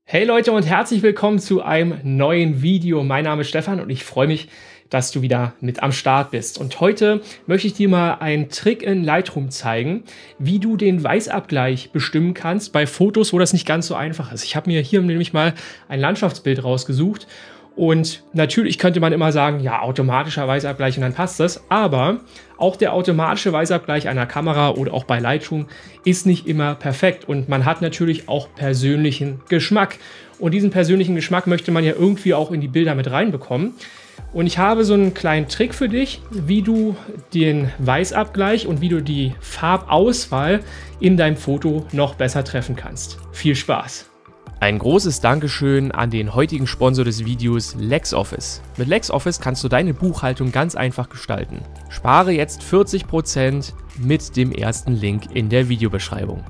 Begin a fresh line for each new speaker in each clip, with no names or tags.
Hey Leute und herzlich willkommen zu einem neuen Video. Mein Name ist Stefan und ich freue mich, dass du wieder mit am Start bist. Und heute möchte ich dir mal einen Trick in Lightroom zeigen, wie du den Weißabgleich bestimmen kannst bei Fotos, wo das nicht ganz so einfach ist. Ich habe mir hier nämlich mal ein Landschaftsbild rausgesucht. Und natürlich könnte man immer sagen, ja, automatischer Weißabgleich und dann passt das. Aber auch der automatische Weißabgleich einer Kamera oder auch bei Lightroom ist nicht immer perfekt. Und man hat natürlich auch persönlichen Geschmack. Und diesen persönlichen Geschmack möchte man ja irgendwie auch in die Bilder mit reinbekommen. Und ich habe so einen kleinen Trick für dich, wie du den Weißabgleich und wie du die Farbauswahl in deinem Foto noch besser treffen kannst. Viel Spaß!
Ein großes Dankeschön an den heutigen Sponsor des Videos, LexOffice. Mit LexOffice kannst du deine Buchhaltung ganz einfach gestalten. Spare jetzt 40% mit dem ersten Link in der Videobeschreibung.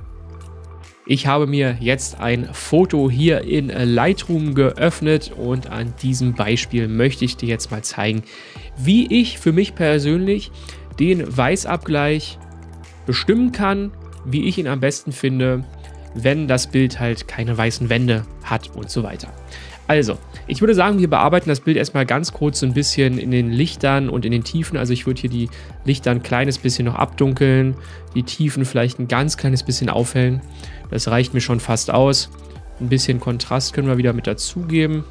Ich habe mir jetzt ein Foto hier in Lightroom geöffnet und an diesem Beispiel möchte ich dir jetzt mal zeigen, wie ich für mich persönlich den Weißabgleich bestimmen kann, wie ich ihn am besten finde, wenn das Bild halt keine weißen Wände hat und so weiter. Also, ich würde sagen, wir bearbeiten das Bild erstmal ganz kurz so ein bisschen in den Lichtern und in den Tiefen. Also ich würde hier die Lichter ein kleines bisschen noch abdunkeln, die Tiefen vielleicht ein ganz kleines bisschen aufhellen. Das reicht mir schon fast aus. Ein bisschen Kontrast können wir wieder mit dazugeben.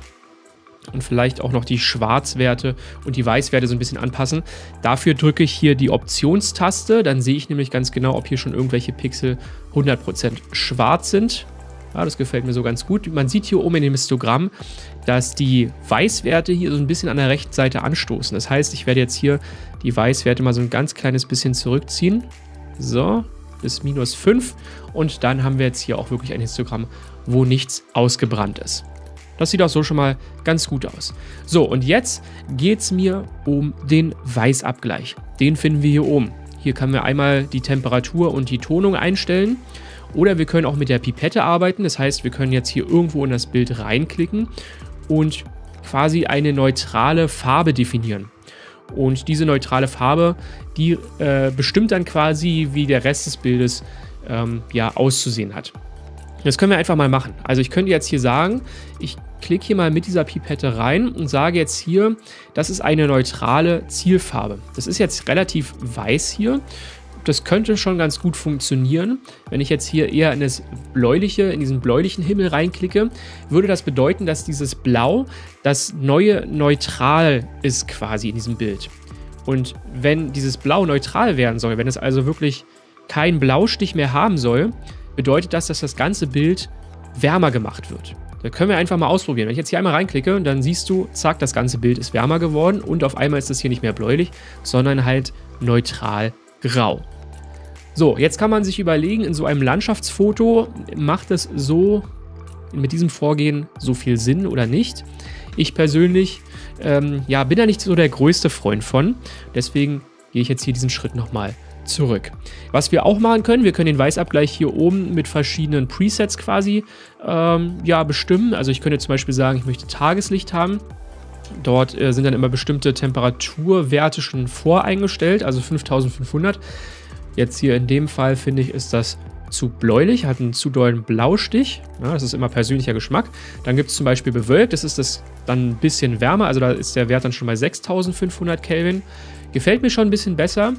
Und vielleicht auch noch die Schwarzwerte und die Weißwerte so ein bisschen anpassen. Dafür drücke ich hier die Optionstaste, dann sehe ich nämlich ganz genau, ob hier schon irgendwelche Pixel 100% schwarz sind. Ja, das gefällt mir so ganz gut. Man sieht hier oben in dem Histogramm, dass die Weißwerte hier so ein bisschen an der rechten Seite anstoßen. Das heißt, ich werde jetzt hier die Weißwerte mal so ein ganz kleines bisschen zurückziehen. So, bis -5. Und dann haben wir jetzt hier auch wirklich ein Histogramm, wo nichts ausgebrannt ist. Das sieht auch so schon mal ganz gut aus. So, und jetzt geht es mir um den Weißabgleich. Den finden wir hier oben. Hier können wir einmal die Temperatur und die Tonung einstellen. Oder wir können auch mit der Pipette arbeiten. Das heißt, wir können jetzt hier irgendwo in das Bild reinklicken und quasi eine neutrale Farbe definieren. Und diese neutrale Farbe, die bestimmt dann quasi, wie der Rest des Bildes ja, auszusehen hat. Das können wir einfach mal machen. Also ich könnte jetzt hier sagen, ich klicke hier mal mit dieser Pipette rein und sage jetzt hier, das ist eine neutrale Zielfarbe. Das ist jetzt relativ weiß hier. Das könnte schon ganz gut funktionieren. Wenn ich jetzt hier eher in das bläuliche, in diesen bläulichen Himmel reinklicke, würde das bedeuten, dass dieses Blau das neue Neutral ist quasi in diesem Bild. Und wenn dieses Blau neutral werden soll, wenn es also wirklich keinen Blaustich mehr haben soll, bedeutet das, dass das ganze Bild wärmer gemacht wird. Da können wir einfach mal ausprobieren. Wenn ich jetzt hier einmal reinklicke, dann siehst du, zack, das ganze Bild ist wärmer geworden und auf einmal ist das hier nicht mehr bläulich, sondern halt neutral grau. So, jetzt kann man sich überlegen, in so einem Landschaftsfoto, macht es so mit diesem Vorgehen so viel Sinn oder nicht? Ich persönlich ja, bin da nicht so der größte Freund von. Deswegen gehe ich jetzt hier diesen Schritt nochmal zurück. Was wir auch machen können, wir können den Weißabgleich hier oben mit verschiedenen Presets quasi ja, bestimmen. Also ich könnte zum Beispiel sagen, ich möchte Tageslicht haben. Dort sind dann immer bestimmte Temperaturwerte schon voreingestellt, also 5500. Jetzt hier in dem Fall finde ich, ist das zu bläulich, hat einen zu dollen Blaustich. Ja, das ist immer persönlicher Geschmack. Dann gibt es zum Beispiel bewölkt, das ist das dann ein bisschen wärmer, also da ist der Wert dann schon bei 6500 Kelvin. Gefällt mir schon ein bisschen besser.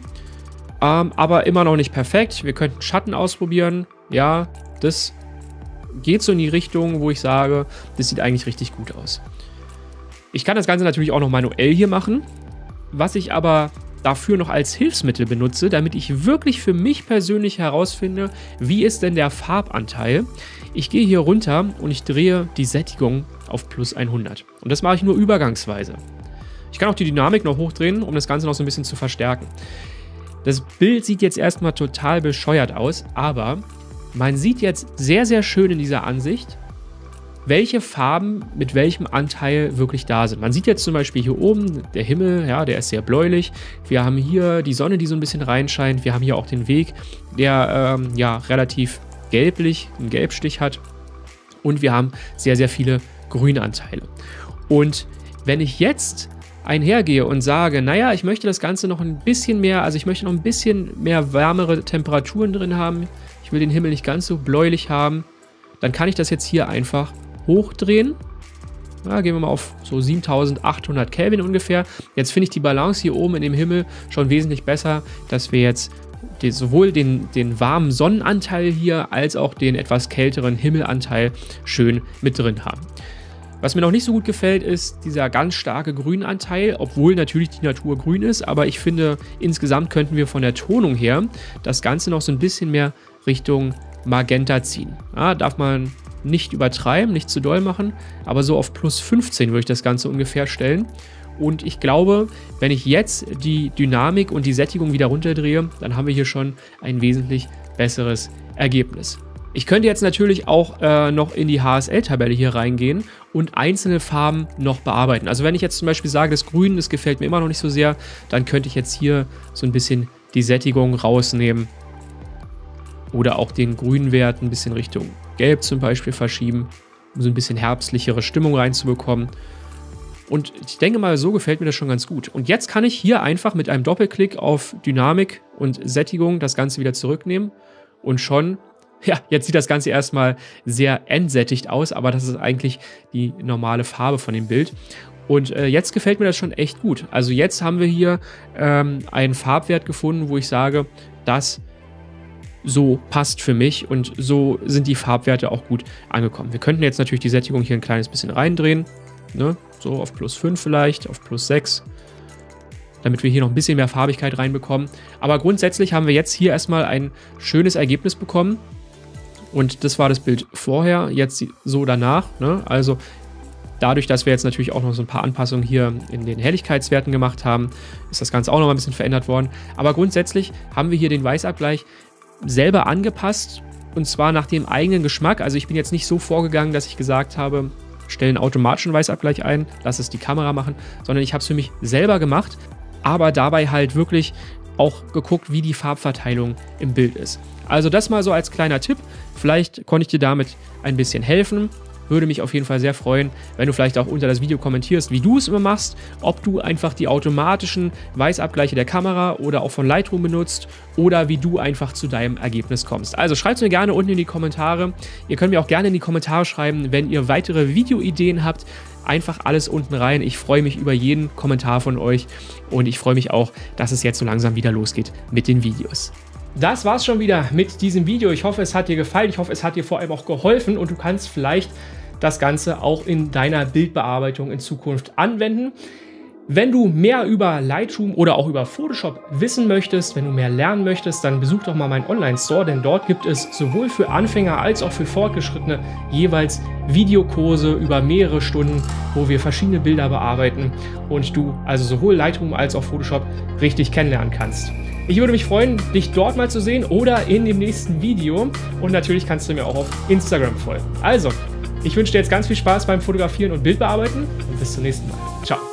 Aber immer noch nicht perfekt. Wir könnten Schatten ausprobieren. Ja, das geht so in die Richtung, wo ich sage, das sieht eigentlich richtig gut aus. Ich kann das Ganze natürlich auch noch manuell hier machen. Was ich aber dafür noch als Hilfsmittel benutze, damit ich wirklich für mich persönlich herausfinde, wie ist denn der Farbanteil. Ich gehe hier runter und ich drehe die Sättigung auf +100. Und das mache ich nur übergangsweise. Ich kann auch die Dynamik noch hochdrehen, um das Ganze noch so ein bisschen zu verstärken. Das Bild sieht jetzt erstmal total bescheuert aus, aber man sieht jetzt sehr, sehr schön in dieser Ansicht, welche Farben mit welchem Anteil wirklich da sind. Man sieht jetzt zum Beispiel hier oben, der Himmel, ja, der ist sehr bläulich. Wir haben hier die Sonne, die so ein bisschen reinscheint. Wir haben hier auch den Weg, der ja, relativ gelblich, einen Gelbstich hat. Und wir haben sehr, sehr viele Grünanteile. Und wenn ich jetzt einhergehe und sage, naja, ich möchte das Ganze noch ein bisschen mehr, also ich möchte noch ein bisschen mehr wärmere Temperaturen drin haben, ich will den Himmel nicht ganz so bläulich haben, dann kann ich das jetzt hier einfach
hochdrehen. Ja, gehen wir mal auf so 7800 Kelvin ungefähr. Jetzt finde ich die Balance hier oben in dem Himmel schon wesentlich besser, dass wir jetzt sowohl den warmen Sonnenanteil hier als auch den etwas kälteren Himmelanteil schön mit drin haben. Was mir noch nicht so gut gefällt, ist dieser ganz starke Grünanteil, obwohl natürlich die Natur grün ist, aber ich finde, insgesamt könnten wir von der Tonung her das Ganze noch so ein bisschen mehr Richtung Magenta ziehen. Ja, darf man nicht übertreiben, nicht zu doll machen, aber so auf plus 15 würde ich das Ganze ungefähr stellen. Und ich glaube, wenn ich jetzt die Dynamik und die Sättigung wieder runterdrehe, dann haben wir hier schon ein wesentlich besseres Ergebnis. Ich könnte jetzt natürlich auch noch in die HSL-Tabelle hier reingehen und einzelne Farben noch bearbeiten. Also wenn ich jetzt zum Beispiel sage, das Grün, das gefällt mir immer noch nicht so sehr, dann könnte ich jetzt hier so ein bisschen die Sättigung rausnehmen oder auch den Grünwert ein bisschen Richtung Gelb zum Beispiel verschieben, um so ein bisschen herbstlichere Stimmung reinzubekommen. Und ich denke mal, so gefällt mir das schon ganz gut. Und jetzt kann ich hier einfach mit einem Doppelklick auf Dynamik und Sättigung das Ganze wieder zurücknehmen und schon, ja, jetzt sieht das Ganze erstmal sehr entsättigt aus, aber das ist eigentlich die normale Farbe von dem Bild. Und jetzt gefällt mir das schon echt gut. Also jetzt haben wir hier einen Farbwert gefunden, wo ich sage, das so passt für mich und so sind die Farbwerte auch gut angekommen. Wir könnten jetzt natürlich die Sättigung hier ein kleines bisschen reindrehen, ne? So auf plus 5 vielleicht, auf plus 6, damit wir hier noch ein bisschen mehr Farbigkeit reinbekommen. Aber grundsätzlich haben wir jetzt hier erstmal ein schönes Ergebnis bekommen und das war das Bild vorher, jetzt so danach, ne? Also dadurch, dass wir jetzt natürlich auch noch so ein paar Anpassungen hier in den Helligkeitswerten gemacht haben, ist das Ganze auch noch mal ein bisschen verändert worden. Aber grundsätzlich haben wir hier den Weißabgleich selber angepasst und zwar nach dem eigenen Geschmack. Also ich bin jetzt nicht so vorgegangen, dass ich gesagt habe, stellen automatischen Weißabgleich ein, lass es die Kamera machen, sondern ich habe es für mich selber gemacht, aber dabei halt wirklich auch geguckt, wie die Farbverteilung im Bild ist. Also das mal so als kleiner Tipp. Vielleicht konnte ich dir damit ein bisschen helfen. Würde mich auf jeden Fall sehr freuen, wenn du vielleicht auch unter das Video kommentierst, wie du es immer machst, ob du einfach die automatischen Weißabgleiche der Kamera oder auch von Lightroom benutzt oder wie du einfach zu deinem Ergebnis kommst. Also schreibt es mir gerne unten in die Kommentare. Ihr könnt mir auch gerne in die Kommentare schreiben, wenn ihr weitere Videoideen habt. Einfach alles unten rein. Ich freue mich über jeden Kommentar von euch und ich freue mich auch, dass es jetzt so langsam wieder losgeht mit den Videos. Das war's schon wieder mit diesem Video. Ich hoffe, es hat dir gefallen. Ich hoffe, es hat dir vor allem auch geholfen und du kannst vielleicht das Ganze auch in deiner Bildbearbeitung in Zukunft anwenden. Wenn du mehr über Lightroom oder auch über Photoshop wissen möchtest, wenn du mehr lernen möchtest, dann besuch doch mal meinen Online-Store, denn dort gibt es sowohl für Anfänger als auch für Fortgeschrittene jeweils Videokurse über mehrere Stunden, wo wir verschiedene Bilder bearbeiten und du also sowohl Lightroom als auch Photoshop richtig kennenlernen kannst. Ich würde mich freuen, dich dort mal zu sehen oder in dem nächsten Video und natürlich kannst du mir auch auf Instagram folgen. Also, ich wünsche dir jetzt ganz viel Spaß beim Fotografieren und Bildbearbeiten und bis zum nächsten Mal. Ciao.